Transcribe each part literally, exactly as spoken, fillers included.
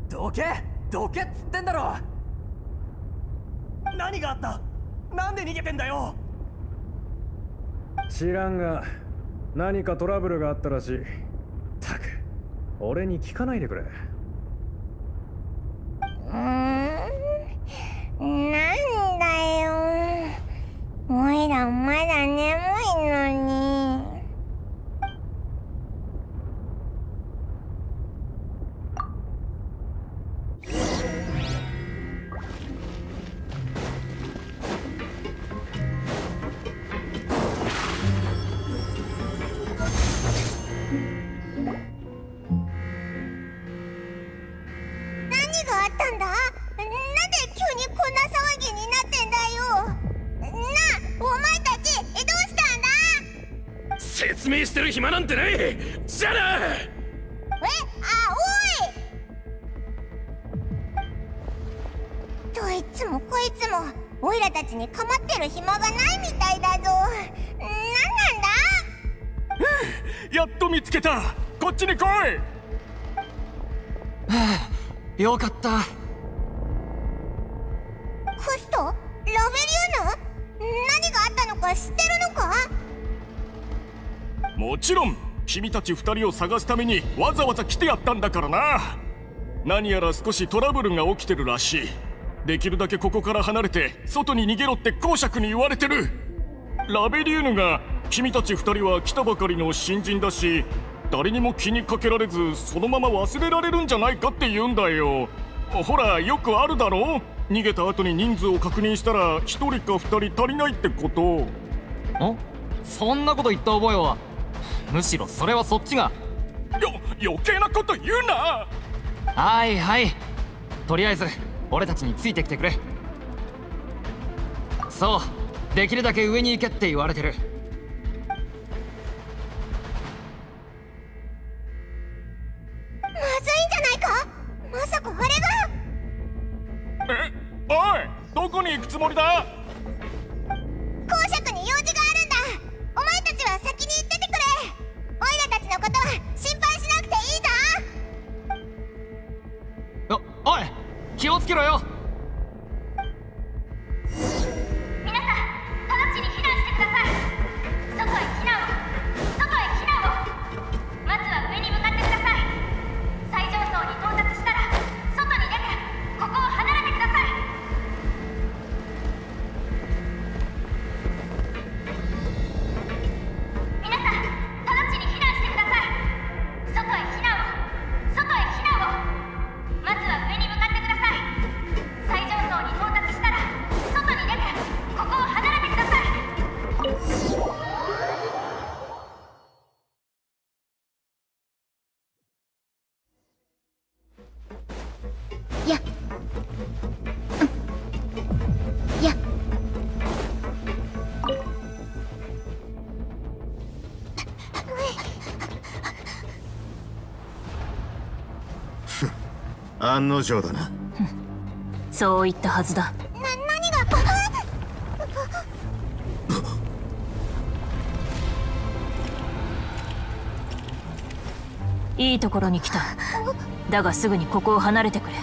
どけどけっつってんだろ。何があった？なんで逃げてんだよ。 知らんが何かトラブルがあったらしい。たく俺に聞かないでくれ。 うーん、なんだよ、おいらまだ眠いのに。 説明してる暇なんてない。じゃあな。 え、あ、おい。どいつもこいつもオイラたちに構ってる暇がないみたいだぞ。なんなんだ。 やっと見つけた。こっちに来い。はあ、よかった。 クスト、ラベリューヌ、何があったのか知ってるのか？ もちろん君たち二人を探すためにわざわざ来てやったんだからな。何やら少しトラブルが起きてるらしい。できるだけここから離れて外に逃げろって公爵に言われてる。ラベリューヌが君たち二人は来たばかりの新人だし、誰にも気にかけられずそのまま忘れられるんじゃないかって言うんだよ。ほらよくあるだろ。逃げた後に人数を確認したら一人か二人足りないってこと。 ん？そんなこと言った覚えは。むしろそれはそっちが。 よ余計なこと言うな。 はいはい、とりあえず俺たちについてきてくれ。そう、できるだけ上に行けって言われてる。 まずいんじゃないか。まさかあれが。 え、おい、どこに行くつもりだ。 公爵に用事があるんだ。お前たちは先に行っててくれ。オイラたちのことは心配しなくていいぞ。 お、おい、気をつけろよ。 皆さん、直ちに避難してください。外へ避難を、外へ避難を。まずは上に向かってください。最上層に到達したら外に出てここを離れてください。皆さん、直ちに避難してください。外へ避難を、外へ避難を。まずは上に向かってください。最上層に到達したら外に出てここを離れてください。やっ、やっ。 案の定だな。 そう言ったはずだ。 な、何が。 いいところに来た。だがすぐにここを離れてくれ。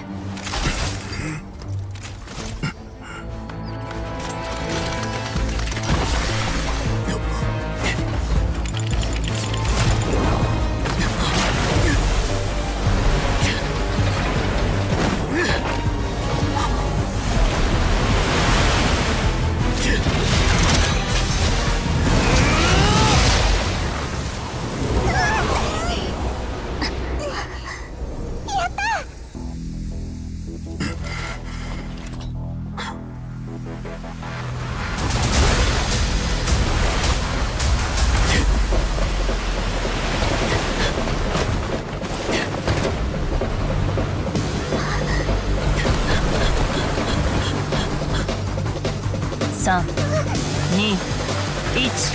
さん、に、いち。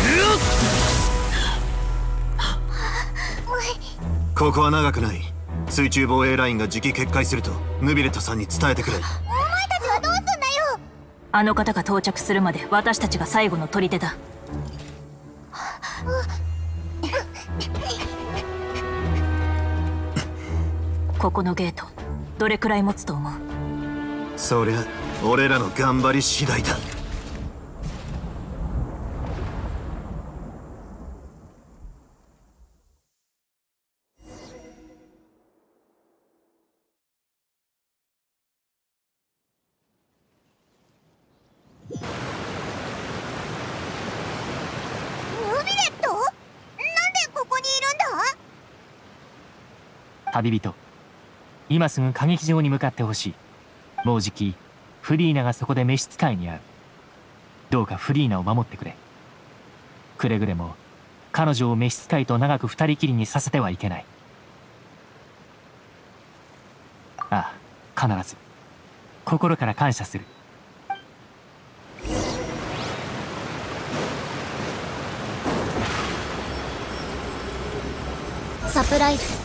ここは長くない。 水中防衛ラインが時期決壊するとヌビレットさんに伝えてくれ。 お前たちはどうすんだよ。 あの方が到着するまで私たちが最後の砦だ。ここのゲートどれくらい持つと思う？ そりゃ俺らの頑張り次第だ。 旅人、今すぐ歌劇場に向かってほしい。もうじきフリーナがそこで召使いに会う。どうかフリーナを守ってくれ。くれぐれも彼女を召使いと長く二人きりにさせてはいけない。ああ、必ず。心から感謝する。 サプライズ。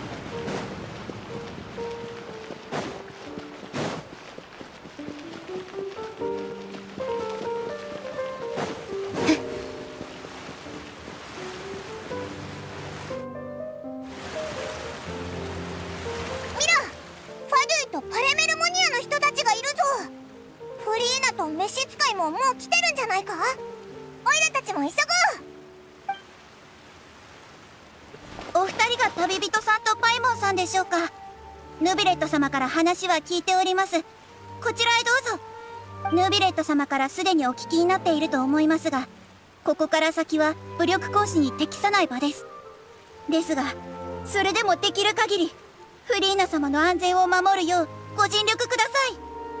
ヌビレット様から話は聞いております。こちらへどうぞ。ヌビレット様からすでにお聞きになっていると思いますが、ここから先は武力行使に適さない場です。ですがそれでもできる限りフリーナ様の安全を守るようご尽力ください。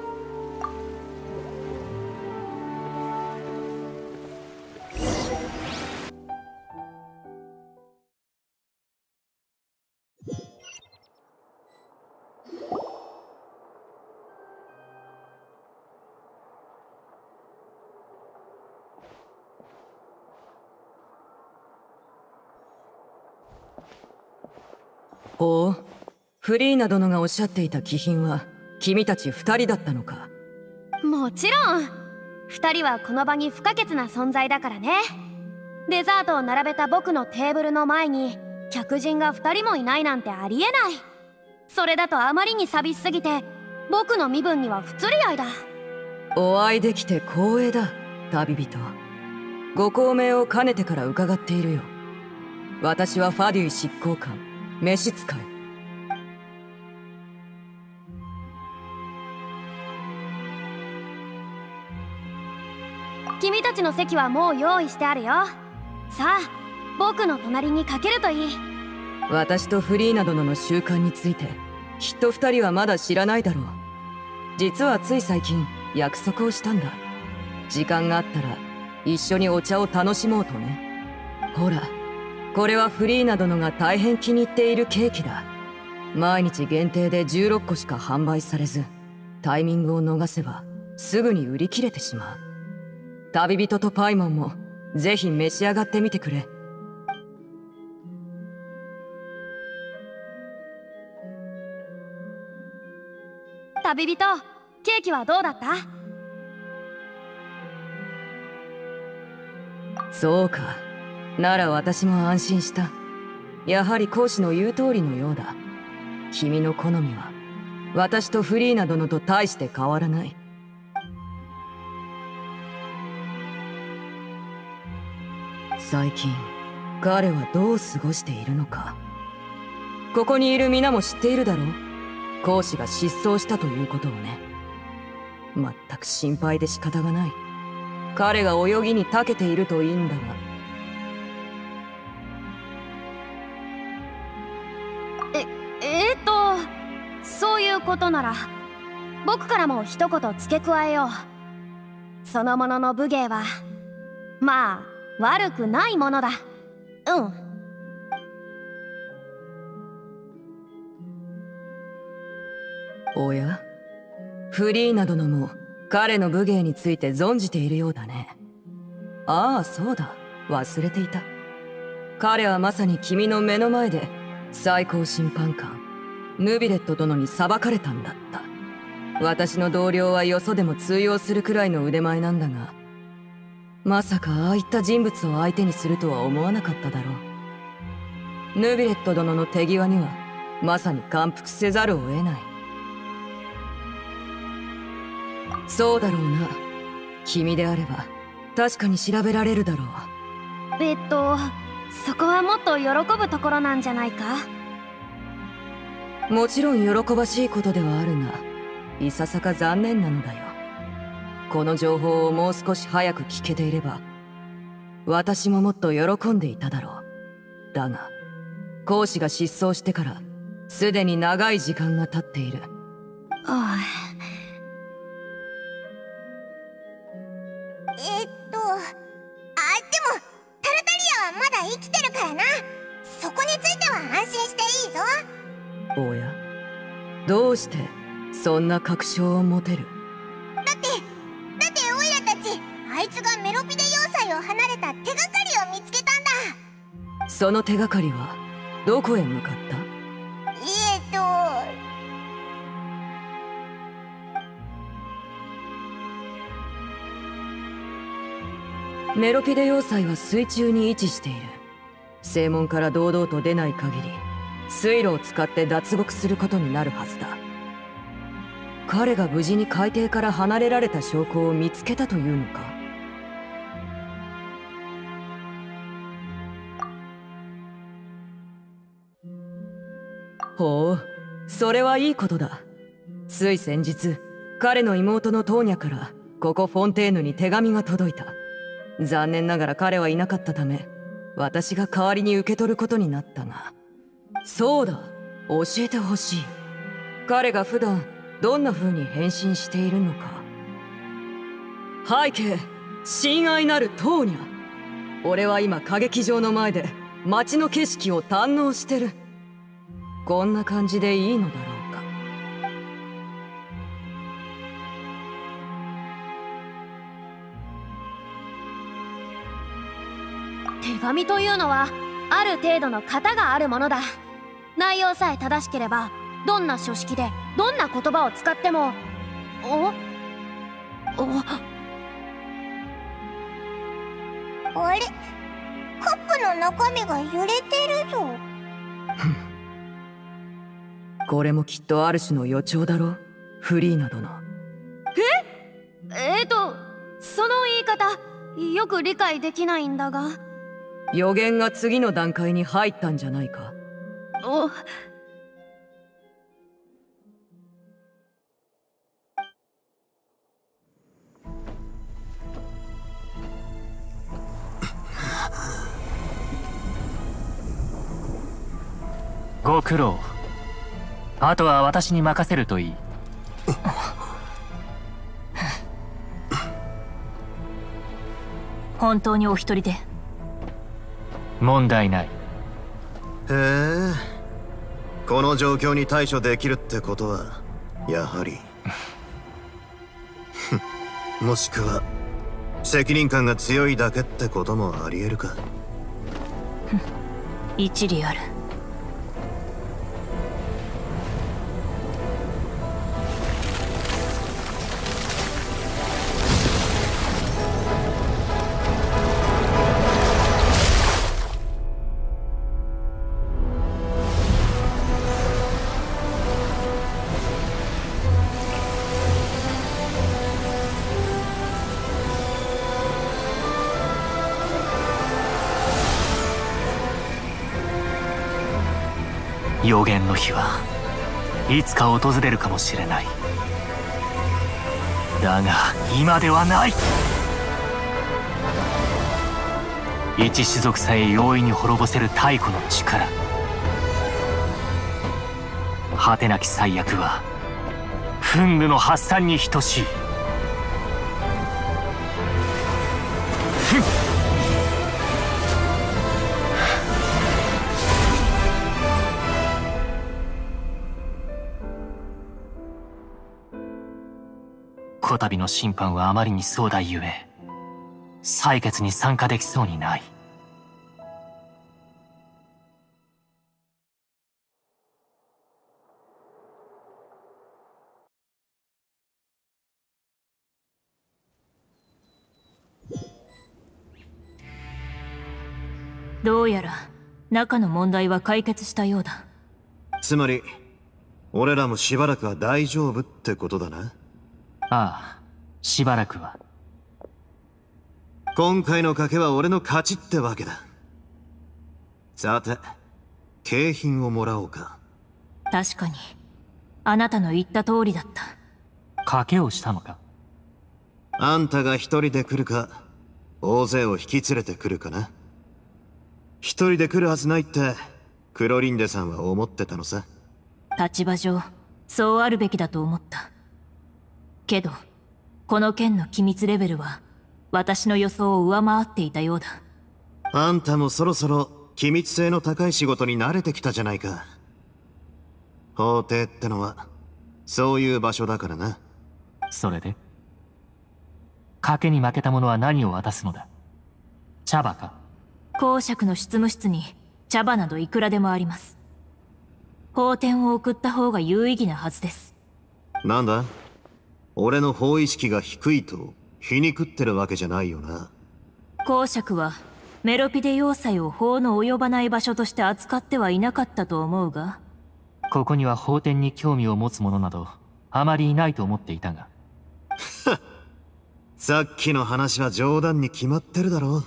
ほう、フリーナ殿がおっしゃっていた気品は君たち二人だったのか。 もちろん二人はこの場に不可欠な存在だからね。デザートを並べた僕のテーブルの前に客人が二人もいないなんてありえない。それだとあまりに寂しすぎて僕の身分には不釣り合いだ。 お会いできて光栄だ、旅人。ご高名を兼ねてから伺っているよ。私はファデュイ執行官召使い。 君たちの席はもう用意してあるよ。さあ僕の隣にかけるといい。 私とフリーナ殿の習慣についてきっと二人はまだ知らないだろう。実はつい最近約束をしたんだ。時間があったら一緒にお茶を楽しもうとね。ほら、これはフリーナ殿が大変気に入っているケーキだ。毎日限定でじゅうろっこしか販売されず、タイミングを逃せばすぐに売り切れてしまう。旅人とパイモンもぜひ召し上がってみてくれ。 旅人、ケーキはどうだった？ そうか。なら私も安心した。やはり講師の言う通りのようだ。君の好みは私とフリーナ殿と大して変わらない。最近彼はどう過ごしているのか。ここにいる皆も知っているだろう。講師が失踪したということをね。まったく心配で仕方がない。彼が泳ぎに長けているといいんだが。 えっとそういうことなら僕からも一言付け加えよう。そのものの武芸はまあ悪くないものだ。うん。 おや、フリーナ殿も彼の武芸について存じているようだね。ああ、そうだ、忘れていた。彼はまさに君の目の前で最高審判官ヌビレット殿に裁かれたんだった。私の同僚はよそでも通用するくらいの腕前なんだが、まさかああいった人物を相手にするとは思わなかっただろう。ヌビレット殿の手際にはまさに感服せざるを得ない。そうだろうな。君であれば確かに調べられるだろう。 えっとそこはもっと喜ぶところなんじゃないか。 もちろん喜ばしいことではあるが、いささか残念なのだよ。この情報をもう少し早く聞けていれば、私ももっと喜んでいただろう。だが講師が失踪してからすでに長い時間が経っている。 ああ、 えっとあでもタルタリアはまだ生きてるからな。そこについては安心していいぞ。 おや、どうしてそんな確証を持てる？ だってだってオイラたちあいつがメロピデ要塞を離れた手がかりを見つけたんだ。 その手がかりはどこへ向かった？ えっとメロピデ要塞は水中に位置している。正門から堂々と出ない限り水路を使って脱獄することになるはずだ。彼が無事に海底から離れられた証拠を見つけたというのか？ほう、それはいいことだ。つい先日彼の妹のトーニャからここフォンテーヌに手紙が届いた。残念ながら彼はいなかったため、私が代わりに受け取ることになったが。そうだ、教えてほしい。彼が普段どんな風に変身しているのか。背景、親愛なるトーニャ。俺は今歌劇場の前で街の景色を堪能してる。こんな感じでいいのだろうか。 手紙というのはある程度の型があるものだ。内容さえ正しければどんな書式でどんな言葉を使っても。おおあれ、カップの中身が揺れてるぞ。 これもきっとある種の予兆だろ、フリーナ殿。 ええーとその言い方よく理解できないんだが。 予言が次の段階に入ったんじゃないか。 おご苦労。あとは私に任せるといい。 本当にお一人で？ 問題ない。 へえ、この状況に対処できるってことはやはりもしくは責任感が強いだけってこともありえるか。 一理ある。 予言の日はいつか訪れるかもしれない。だが今ではない。一種族さえ容易に滅ぼせる太古の力。果てなき最悪は憤怒の発散に等しい。こたびの審判はあまりに壮大ゆえ採決に参加できそうにない。 どうやら中の問題は解決したようだ。 つまり俺らもしばらくは大丈夫ってことだな。 ああ、しばらくは。 今回の賭けは俺の勝ちってわけだ。さて、景品をもらおうか。 確かにあなたの言った通りだった。 賭けをしたのか。 あんたが一人で来るか、大勢を引き連れてくるかな。一人で来るはずないってクロリンデさんは思ってたのさ。 立場上そうあるべきだと思った。けどこの件の機密レベルは私の予想を上回っていたようだ。 あんたもそろそろ機密性の高い仕事に慣れてきたじゃないか。法廷ってのはそういう場所だからな。 それで賭けに負けた者は何を渡すのだ。茶葉か。 公爵の執務室に茶葉などいくらでもあります。法典を送った方が有意義なはずです。 なんだ、俺の法意識が低いと皮肉ってるわけじゃないよな。 公爵はメロピデ要塞を法の及ばない場所として扱ってはいなかったと思うが。 ここには法典に興味を持つ者などあまりいないと思っていたがさっきの話は冗談に決まってるだろう。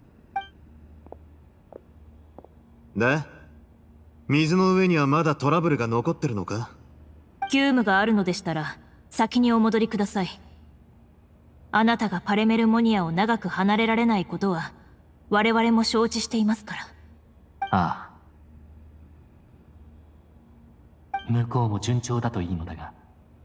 で、水の上にはまだトラブルが残ってるのか。 急務があるのでしたら先にお戻りください。あなたがパレメルモニアを長く離れられないことは我々も承知していますから。 ああ、向こうも順調だといいのだが。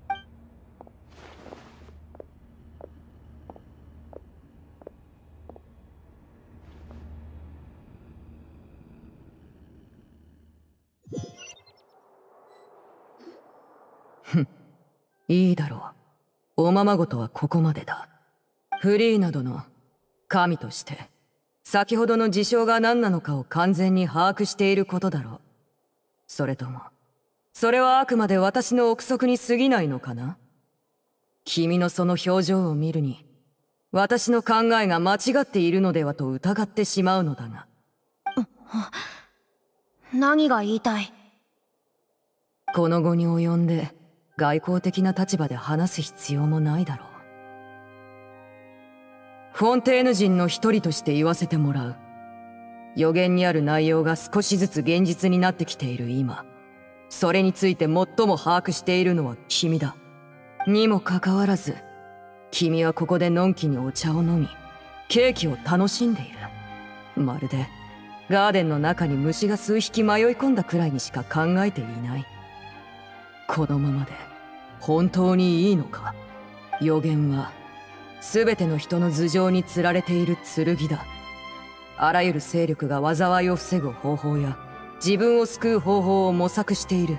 ふん、いいだろう。おままごとはここまでだ。フリーなどの神として先ほどの事象が何なのかを完全に把握していることだろう。それともそれはあくまで私の憶測に過ぎないのかな。君のその表情を見るに私の考えが間違っているのではと疑ってしまうのだが。 何が言いたい？ この後に及んで外交的な立場で話す必要もないだろう。フォンテーヌ人の一人として言わせてもらう。予言にある内容が少しずつ現実になってきている今、それについて最も把握しているのは君だ。にもかかわらず君はここでのんきにお茶を飲みケーキを楽しんでいる。まるでガーデンの中に虫が数匹迷い込んだくらいにしか考えていない。このままで本当にいいのか。予言は全ての人の頭上に吊られている剣だ。あらゆる勢力が災いを防ぐ方法や自分を救う方法を模索している。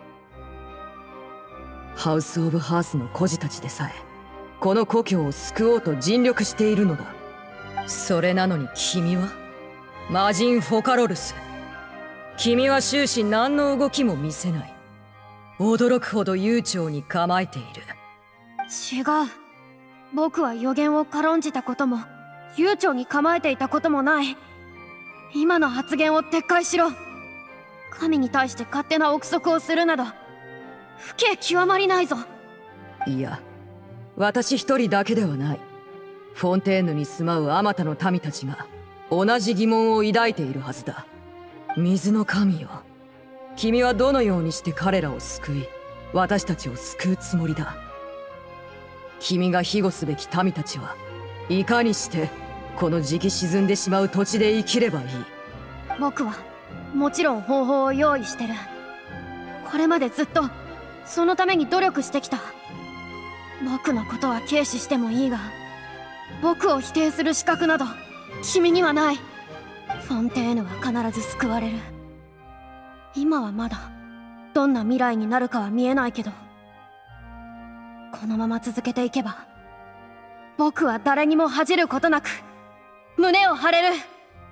ハウス・オブ・ハースの孤児たちでさえこの故郷を救おうと尽力しているのだ。それなのに君は魔人フォカロルス、君は終始何の動きも見せない。驚くほど悠長に構えている。 違う。僕は予言を軽んじたことも悠長に構えていたこともない。今の発言を撤回しろ。神に対して勝手な憶測をするなど不敬極まりないぞ。 いや、私一人だけではない。フォンテーヌに住まうあまたの民たちが同じ疑問を抱いているはずだ。水の神よ、君はどのようにして彼らを救い私たちを救うつもりだ。君が庇護すべき民たちはいかにしてこのじき沈んでしまう土地で生きればいい。 僕はもちろん方法を用意してる。これまでずっとそのために努力してきた。僕のことは軽視してもいいが、僕を否定する資格など君にはない。フォンテーヌは必ず救われる。今はまだどんな未来になるかは見えないけど、このまま続けていけば僕は誰にも恥じることなく胸を張れる。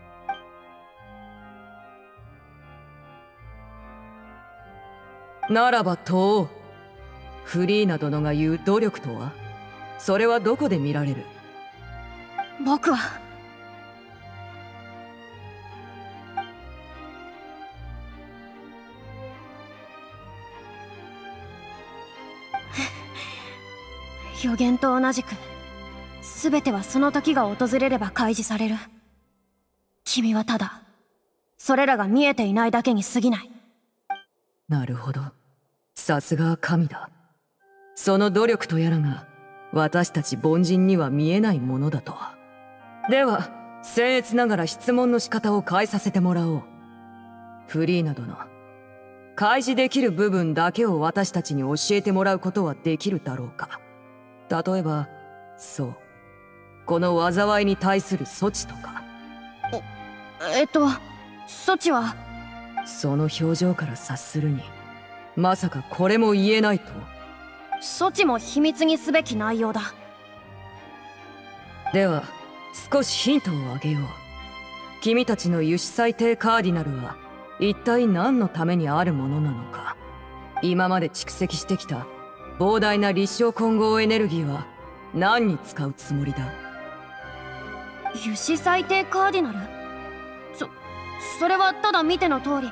ならば問おう。フリーナ殿が言う努力とは、それはどこで見られる？ 僕は予言と同じく全てはその時が訪れれば開示される。君はただそれらが見えていないだけに過ぎない。 なるほど。さすがは神だ。その努力とやらが私たち凡人には見えないものだと。では僭越ながら質問の仕方を変えさせてもらおう。フリーナ殿、開示できる部分だけを私たちに教えてもらうことはできるだろうか。例えばそう、この災いに対する措置とか。 えっと措置は。 その表情から察するに、まさかこれも言えないと。 措置も秘密にすべき内容だ。 では少しヒントをあげよう。君たちの油脂最低カーディナルは一体何のためにあるものなのか。今まで蓄積してきた膨大な立証混合エネルギーは何に使うつもりだ。 油脂最低カーディナル。そそれはただ見ての通り。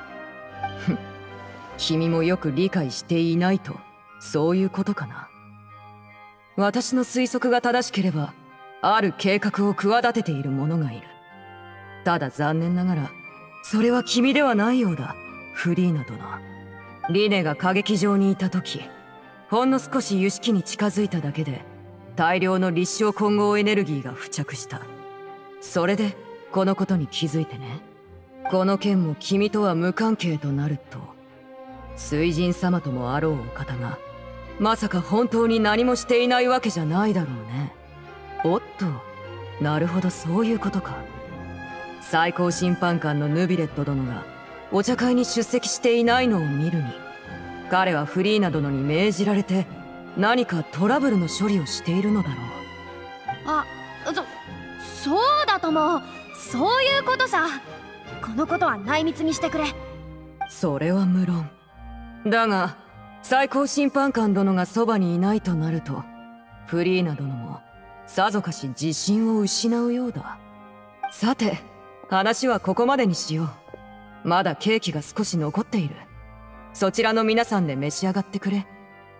君もよく理解していないと、そういうことかな。私の推測が正しければある計画を企てている者がいる。ただ残念ながらそれは君ではないようだ、フリーナ殿。リネが歌劇場にいた時、ほんの少し油脂器に近づいただけで大量の立証混合エネルギーが付着した。それでこのことに気づいてね。この件も君とは無関係となると、水神様ともあろうお方がまさか本当に何もしていないわけじゃないだろうね。おっと、なるほど、そういうことか。最高審判官のヌビレット殿がお茶会に出席していないのを見るに、彼はフリーナ殿に命じられて何かトラブルの処理をしているのだろう。 あ、そ、そうだとも。そういうことさ。このことは内密にしてくれ。 それは無論だが、最高審判官殿がそばにいないとなると、フリーナ殿もさぞかし自信を失うようだ。さて、話はここまでにしよう。まだケーキが少し残っている。そちらの皆さんで召し上がってくれ。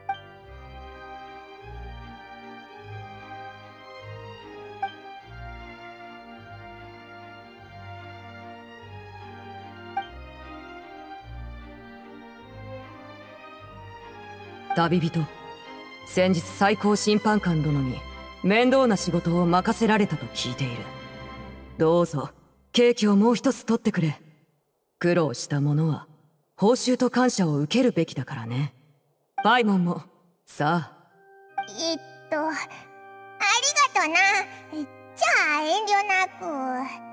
旅人、先日最高審判官殿に面倒な仕事を任せられたと聞いている。どうぞケーキをもう一つ取ってくれ。苦労した者は報酬と感謝を受けるべきだからね。パイモンもさあ。 えっとありがとな。じゃあ遠慮なく。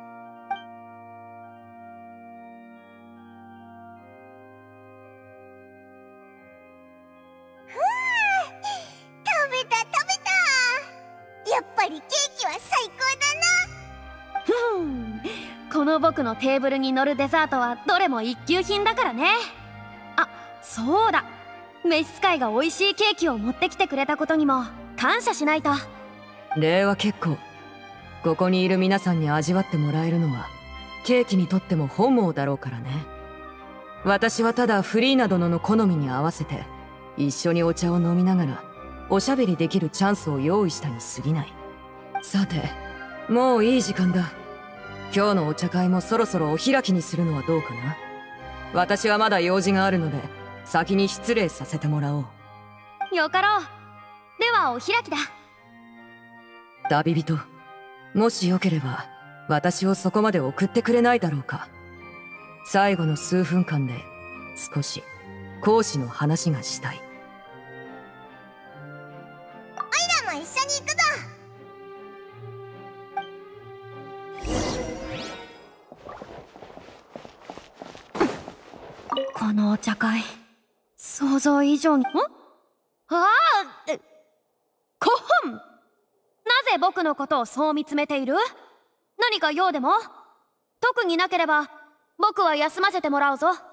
やっぱりケーキは最高だな。 ふん、この僕のテーブルに乗るデザートはどれも一級品だからね。あ、そうだ、召使いが美味しいケーキを持ってきてくれたことにも感謝しないと。 礼は結構。ここにいる皆さんに味わってもらえるのはケーキにとっても本望だろうからね。私はただフリーナ殿の好みに合わせて一緒にお茶を飲みながらおしゃべりできるチャンスを用意したに過ぎない。さて、もういい時間だ。今日のお茶会もそろそろお開きにするのはどうかな。私はまだ用事があるので先に失礼させてもらおう。 よかろう。ではお開きだ。 旅人、もしよければ私をそこまで送ってくれないだろうか。最後の数分間で少し講師の話がしたい。 おいらも一緒に行くぞ。 このお茶会、想像以上に。んああ、コホン。なぜ僕のことをそう見つめている？何か用でも？特になければ僕は休ませてもらうぞ。